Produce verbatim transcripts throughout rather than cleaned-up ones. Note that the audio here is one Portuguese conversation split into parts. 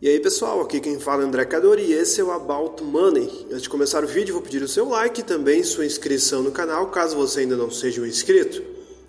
E aí pessoal, aqui quem fala é André Cadori e esse é o About Money. Antes de começar o vídeo, vou pedir o seu like e também sua inscrição no canal, caso você ainda não seja um inscrito.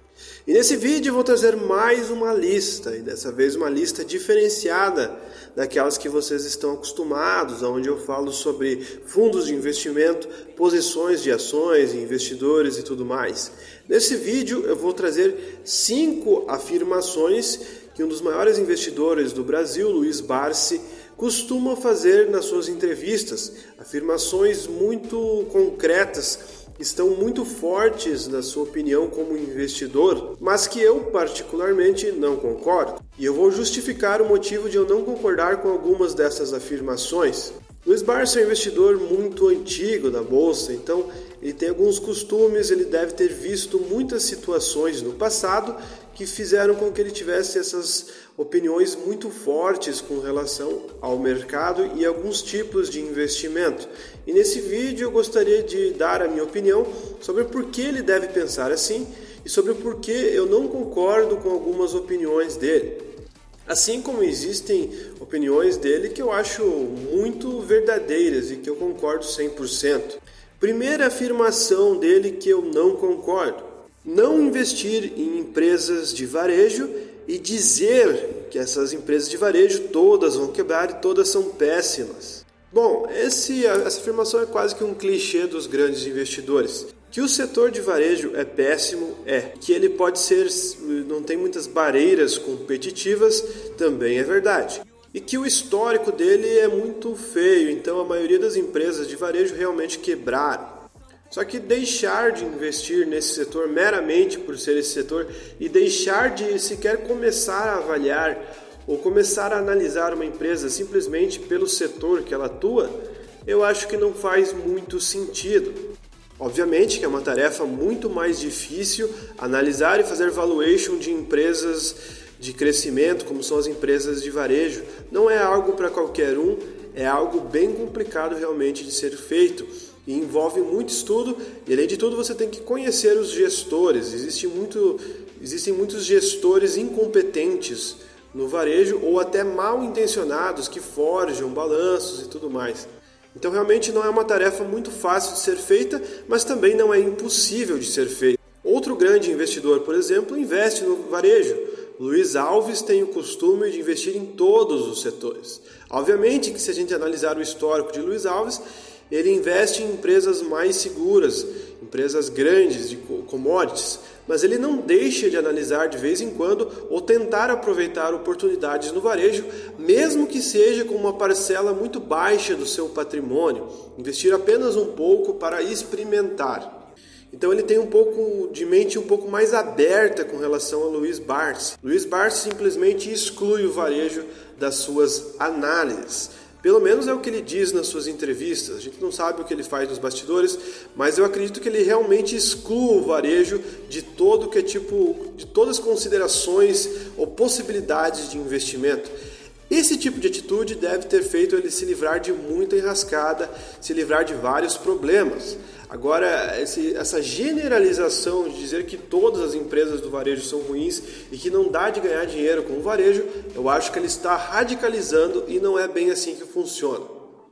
E nesse vídeo eu vou trazer mais uma lista, e dessa vez uma lista diferenciada daquelas que vocês estão acostumados, onde eu falo sobre fundos de investimento, posições de ações, investidores e tudo mais. Nesse vídeo eu vou trazer cinco afirmações que um dos maiores investidores do Brasil, Luiz Barsi, costuma fazer nas suas entrevistas. Afirmações muito concretas, estão muito fortes na sua opinião como investidor, mas que eu particularmente não concordo. E eu vou justificar o motivo de eu não concordar com algumas dessas afirmações. Luiz Barsi é um investidor muito antigo da Bolsa, então ele tem alguns costumes, ele deve ter visto muitas situações no passado que fizeram com que ele tivesse essas opiniões muito fortes com relação ao mercado e alguns tipos de investimento. E nesse vídeo eu gostaria de dar a minha opinião sobre por que ele deve pensar assim e sobre por que eu não concordo com algumas opiniões dele. Assim como existem opiniões dele que eu acho muito verdadeiras e que eu concordo cem por cento. Primeira afirmação dele que eu não concordo: não investir em empresas de varejo e dizer que essas empresas de varejo todas vão quebrar e todas são péssimas. Bom, esse, essa afirmação é quase que um clichê dos grandes investidores. Que o setor de varejo é péssimo, é. Que ele pode ser, não tem muitas barreiras competitivas, também é verdade. E que o histórico dele é muito feio, então a maioria das empresas de varejo realmente quebraram. Só que deixar de investir nesse setor meramente por ser esse setor e deixar de sequer começar a avaliar ou começar a analisar uma empresa simplesmente pelo setor que ela atua, eu acho que não faz muito sentido. Obviamente que é uma tarefa muito mais difícil analisar e fazer valuation de empresas de crescimento, como são as empresas de varejo. Não é algo para qualquer um, é algo bem complicado realmente de ser feito. E envolve muito estudo e, além de tudo, você tem que conhecer os gestores. Existe muito, existem muitos gestores incompetentes no varejo ou até mal intencionados que forjam balanços e tudo mais. Então realmente não é uma tarefa muito fácil de ser feita, mas também não é impossível de ser feita. Outro grande investidor, por exemplo, investe no varejo. Luiz Alves tem o costume de investir em todos os setores. Obviamente que se a gente analisar o histórico de Luiz Alves, ele investe em empresas mais seguras, empresas grandes de commodities, mas ele não deixa de analisar de vez em quando ou tentar aproveitar oportunidades no varejo, mesmo que seja com uma parcela muito baixa do seu patrimônio, investir apenas um pouco para experimentar. Então ele tem um pouco de mente um pouco mais aberta com relação a Luiz Barsi. Luiz Barsi simplesmente exclui o varejo das suas análises. Pelo menos é o que ele diz nas suas entrevistas. A gente não sabe o que ele faz nos bastidores, mas eu acredito que ele realmente exclui o varejo de todo que é tipo, de todas as considerações ou possibilidades de investimento. Esse tipo de atitude deve ter feito ele se livrar de muita enrascada, se livrar de vários problemas. Agora, esse, essa generalização de dizer que todas as empresas do varejo são ruins e que não dá de ganhar dinheiro com o varejo, eu acho que ele está radicalizando e não é bem assim que funciona.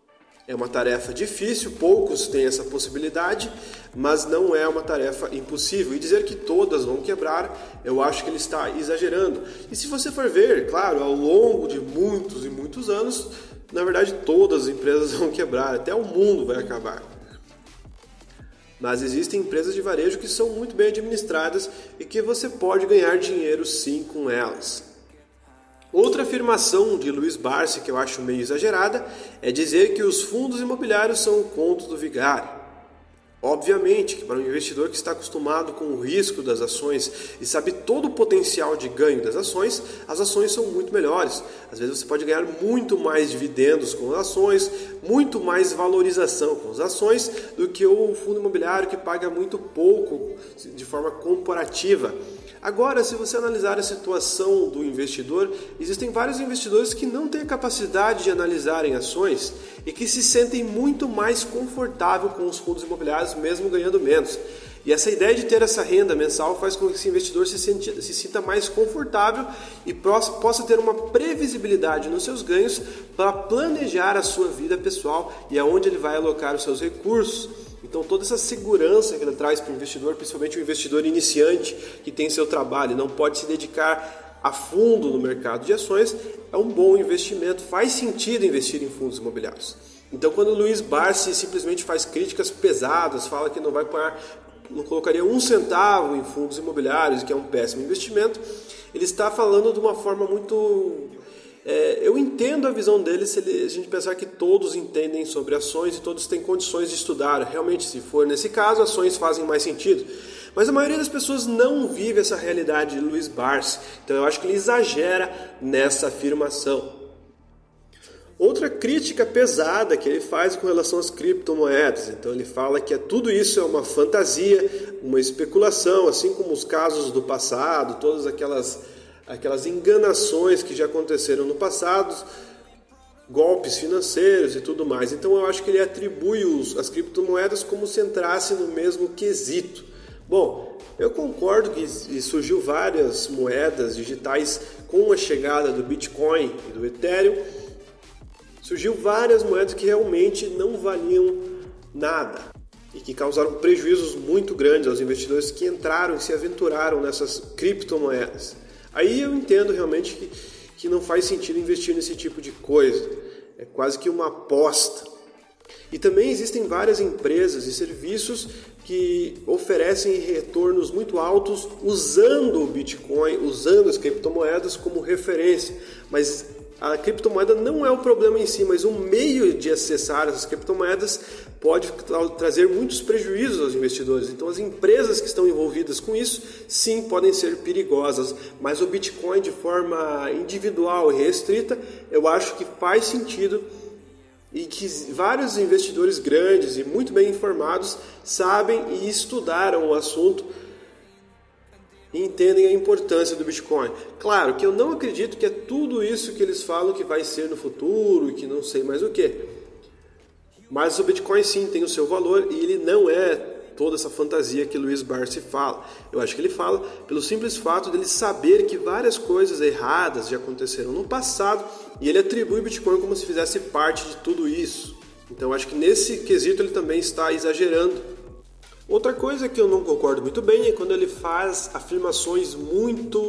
É uma tarefa difícil, poucos têm essa possibilidade, mas não é uma tarefa impossível. E dizer que todas vão quebrar, eu acho que ele está exagerando. E se você for ver, claro, ao longo de muitos e muitos anos, na verdade todas as empresas vão quebrar, até o mundo vai acabar. Mas existem empresas de varejo que são muito bem administradas e que você pode ganhar dinheiro sim com elas. Outra afirmação de Luiz Barsi que eu acho meio exagerada é dizer que os fundos imobiliários são o conto do vigário. Obviamente que para um investidor que está acostumado com o risco das ações e sabe todo o potencial de ganho das ações, as ações são muito melhores. Às vezes você pode ganhar muito mais dividendos com as ações, muito mais valorização com as ações do que o fundo imobiliário que paga muito pouco de forma comparativa. Agora, se você analisar a situação do investidor, existem vários investidores que não têm a capacidade de analisarem ações e que se sentem muito mais confortáveis com os fundos imobiliários, mesmo ganhando menos. E essa ideia de ter essa renda mensal faz com que esse investidor se, sente, se sinta mais confortável e possa ter uma previsibilidade nos seus ganhos para planejar a sua vida pessoal e aonde ele vai alocar os seus recursos. Então toda essa segurança que ele traz para o investidor, principalmente o investidor iniciante que tem seu trabalho e não pode se dedicar a fundo no mercado de ações, é um bom investimento, faz sentido investir em fundos imobiliários. Então quando o Luiz Barsi simplesmente faz críticas pesadas, fala que não vai pagar, não colocaria um centavo em fundos imobiliários, que é um péssimo investimento, ele está falando de uma forma muito... É, eu entendo a visão dele se ele, a gente pensar que todos entendem sobre ações e todos têm condições de estudar. Realmente, se for nesse caso, ações fazem mais sentido. Mas a maioria das pessoas não vive essa realidade de Luiz Barsi. Então eu acho que ele exagera nessa afirmação. Outra crítica pesada que ele faz com relação às criptomoedas. Então ele fala que tudo isso é uma fantasia, uma especulação, assim como os casos do passado, todas aquelas, aquelas enganações que já aconteceram no passado, golpes financeiros e tudo mais. Então eu acho que ele atribui os, as criptomoedas como se entrasse no mesmo quesito. Bom, eu concordo que surgiu várias moedas digitais com a chegada do Bitcoin e do Ethereum. Surgiu várias moedas que realmente não valiam nada e que causaram prejuízos muito grandes aos investidores que entraram e se aventuraram nessas criptomoedas. Aí eu entendo realmente que, que não faz sentido investir nesse tipo de coisa. É quase que uma aposta. E também existem várias empresas e serviços que oferecem retornos muito altos usando o Bitcoin, usando as criptomoedas como referência. Mas a criptomoeda não é o problema em si, mas o meio de acessar essas criptomoedas pode trazer muitos prejuízos aos investidores. Então as empresas que estão envolvidas com isso, sim, podem ser perigosas. Mas o Bitcoin de forma individual e restrita, eu acho que faz sentido e que vários investidores grandes e muito bem informados sabem e estudaram o assunto e entendem a importância do Bitcoin. Claro que eu não acredito que é tudo isso que eles falam que vai ser no futuro e que não sei mais o que. Mas o Bitcoin sim tem o seu valor e ele não é toda essa fantasia que Luiz Barsi fala. Eu acho que ele fala pelo simples fato dele saber que várias coisas erradas já aconteceram no passado e ele atribui o Bitcoin como se fizesse parte de tudo isso. Então eu acho que nesse quesito ele também está exagerando. Outra coisa que eu não concordo muito bem é quando ele faz afirmações muito,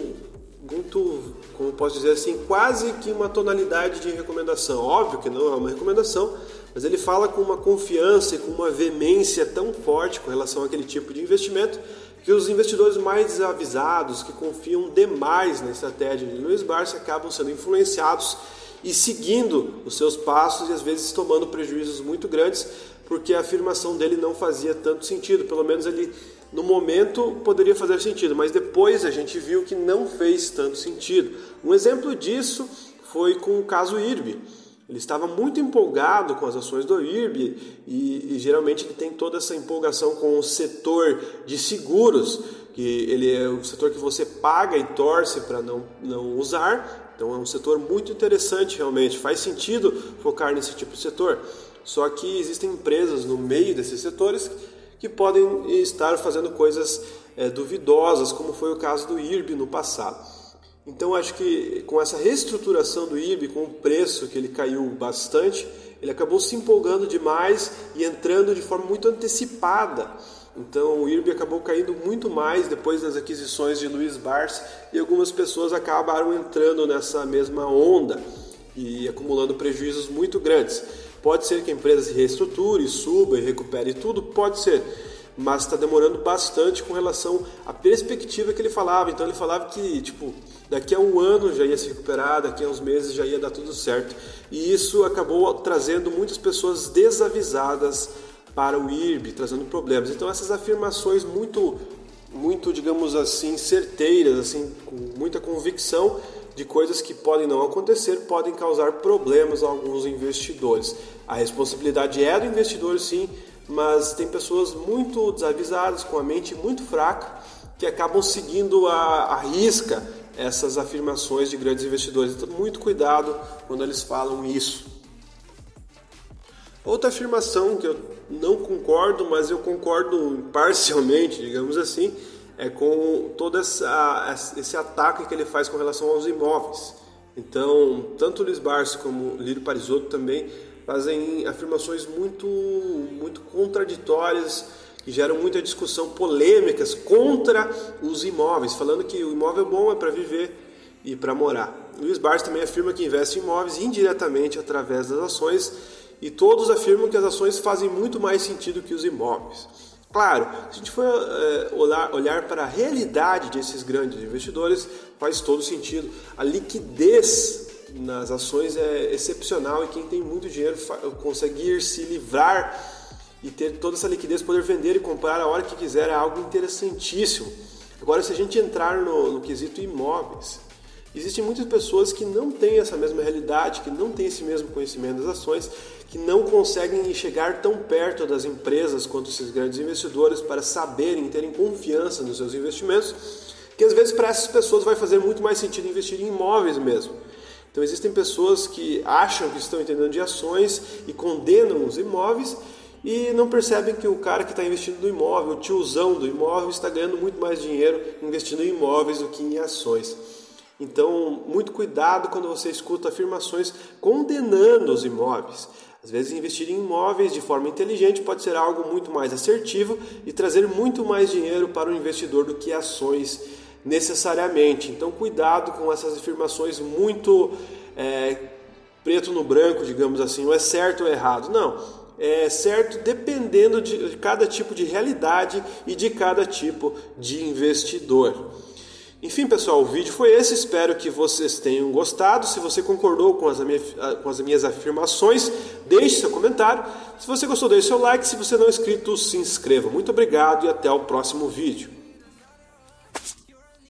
muito, como posso dizer assim, quase que uma tonalidade de recomendação. Óbvio que não é uma recomendação, mas ele fala com uma confiança e com uma veemência tão forte com relação àquele tipo de investimento que os investidores mais desavisados, que confiam demais na estratégia de Luiz Barsi, acabam sendo influenciados e seguindo os seus passos e às vezes tomando prejuízos muito grandes, porque a afirmação dele não fazia tanto sentido. Pelo menos ele, no momento, poderia fazer sentido, mas depois a gente viu que não fez tanto sentido. Um exemplo disso foi com o caso I R B. Ele estava muito empolgado com as ações do I R B e, e geralmente ele tem toda essa empolgação com o setor de seguros, que ele é o setor que você paga e torce para não, não usar. Então é um setor muito interessante realmente, faz sentido focar nesse tipo de setor. Só que existem empresas no meio desses setores que podem estar fazendo coisas é, duvidosas, como foi o caso do I R B no passado. Então acho que com essa reestruturação do I R B, com o preço que ele caiu bastante, ele acabou se empolgando demais e entrando de forma muito antecipada. Então o I R B acabou caindo muito mais depois das aquisições de Luiz Barsi e algumas pessoas acabaram entrando nessa mesma onda e acumulando prejuízos muito grandes. Pode ser que a empresa se reestruture, suba e recupere tudo, pode ser, mas está demorando bastante com relação à perspectiva que ele falava. Então ele falava que tipo, daqui a um ano já ia se recuperar, daqui a uns meses já ia dar tudo certo. E isso acabou trazendo muitas pessoas desavisadas para o I R B, trazendo problemas. Então essas afirmações muito, muito, digamos assim, certeiras, assim, com muita convicção de coisas que podem não acontecer, podem causar problemas a alguns investidores. A responsabilidade é do investidor, sim, mas tem pessoas muito desavisadas, com a mente muito fraca, que acabam seguindo a, a risca essas afirmações de grandes investidores. Então, muito cuidado quando eles falam isso. Outra afirmação que eu não concordo, mas eu concordo parcialmente, digamos assim, é com todo essa, esse ataque que ele faz com relação aos imóveis. Então, tanto o Luiz Barsi como o Lírio Parisotto também fazem afirmações muito, muito contraditórias, que geram muita discussão, polêmicas contra os imóveis, falando que o imóvel bom é para viver e para morar. O Luiz Barsi também afirma que investe em imóveis indiretamente através das ações, e todos afirmam que as ações fazem muito mais sentido que os imóveis. Claro, se a gente for é, olhar, olhar para a realidade desses grandes investidores, faz todo sentido. A liquidez nas ações é excepcional e quem tem muito dinheiro conseguir se livrar e ter toda essa liquidez, poder vender e comprar a hora que quiser é algo interessantíssimo. Agora, se a gente entrar no, no quesito imóveis, existem muitas pessoas que não têm essa mesma realidade, que não têm esse mesmo conhecimento das ações, que não conseguem chegar tão perto das empresas quanto esses grandes investidores para saberem, terem confiança nos seus investimentos, que às vezes para essas pessoas vai fazer muito mais sentido investir em imóveis mesmo. Então existem pessoas que acham que estão entendendo de ações e condenam os imóveis e não percebem que o cara que está investindo no imóvel, o tiozão do imóvel, está ganhando muito mais dinheiro investindo em imóveis do que em ações. Então, muito cuidado quando você escuta afirmações condenando os imóveis. Às vezes, investir em imóveis de forma inteligente pode ser algo muito mais assertivo e trazer muito mais dinheiro para o investidor do que ações necessariamente. Então, cuidado com essas afirmações muito é, preto no branco, digamos assim, não é certo ou errado. Não, é certo dependendo de cada tipo de realidade e de cada tipo de investidor. Enfim, pessoal, o vídeo foi esse, espero que vocês tenham gostado. Se você concordou com as, minhas, com as minhas afirmações, deixe seu comentário. Se você gostou, deixe seu like. Se você não é inscrito, se inscreva. Muito obrigado e até o próximo vídeo.